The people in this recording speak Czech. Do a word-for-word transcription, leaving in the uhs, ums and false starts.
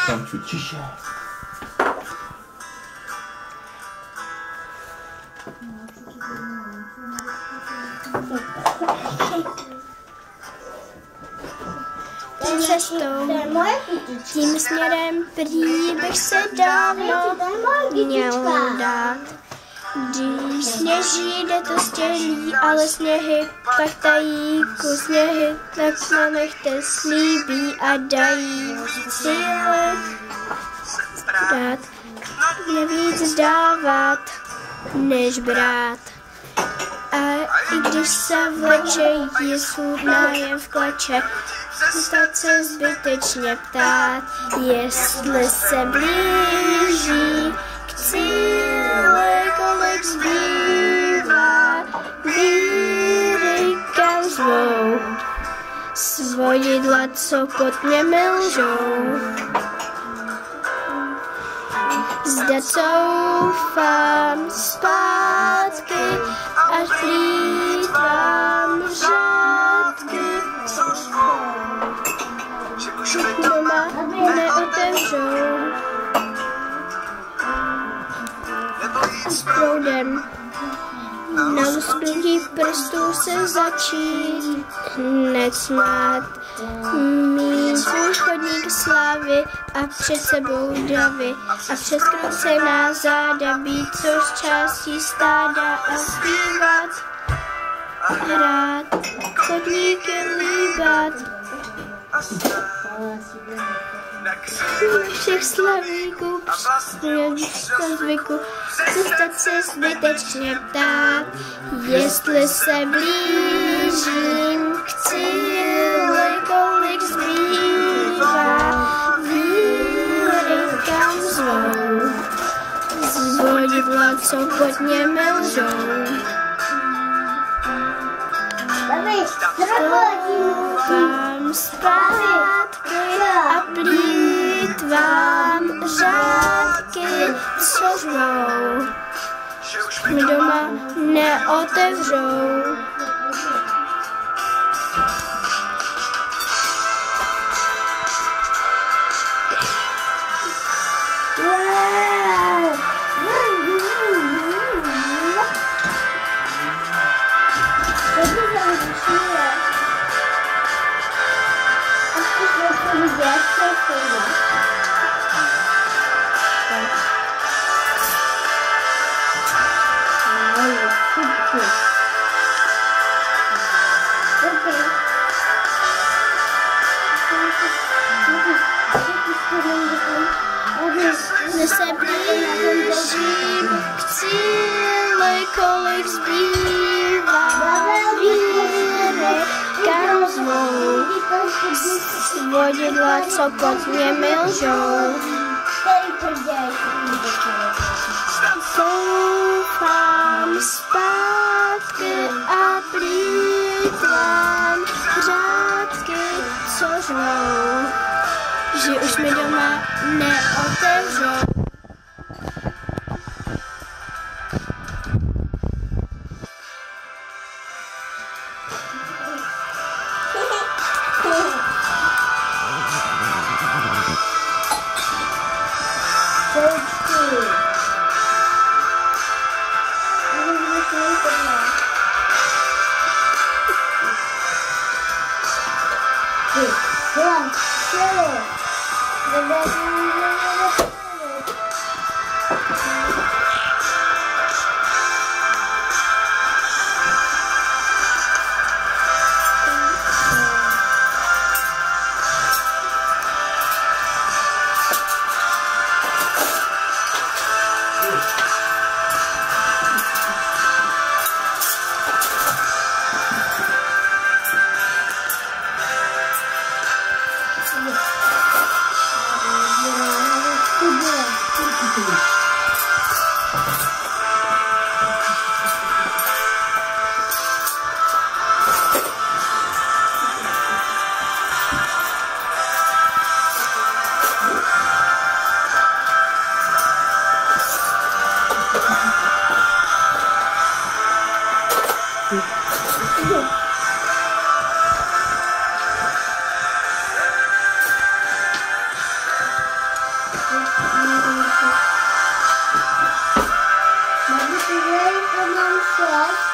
Tanču, tiše. Cestou, tím směrem prý bych se dávno měl dát. Když sněží, jde to stěží, ale sněhy pak tají ku sněhy, tak na nechte slíbí a dají síly dát. Nevíc dávat, než brát. A i když se vleče, je svůdná jen v kleče, zůstat se zbytečně ptát, jestli se blíží k cíli, kolik zbývá, víry kam zvou, svodidla, co pod němi lžou. Zda coufám zpátky, až plýtvám řádky, doma neotevřou. S proudem na lusknutí prstů se začít hned smát. Mít svůj chodník slávy a před sebou davy a přeskroucená záda být což částí stáda a zpívat, hrát, chodníky líbat. Všech slavíků před zvyku zůstat se zbytečně ptát, jestli se blížím k cíli, kolik zbývá, víry kam zvou, zvodidla, co pod němi lžou. Doufám zpátky a plýtvám řádky, co řvou, mi doma neotevřou. Jestli se blížím k cíli, kolik zbývá, víry kam zvou, svodidla, co pod němi lžou. Doufám zpátky a plýtvám řádky, co řvou, že už mi doma neotevřou. Co?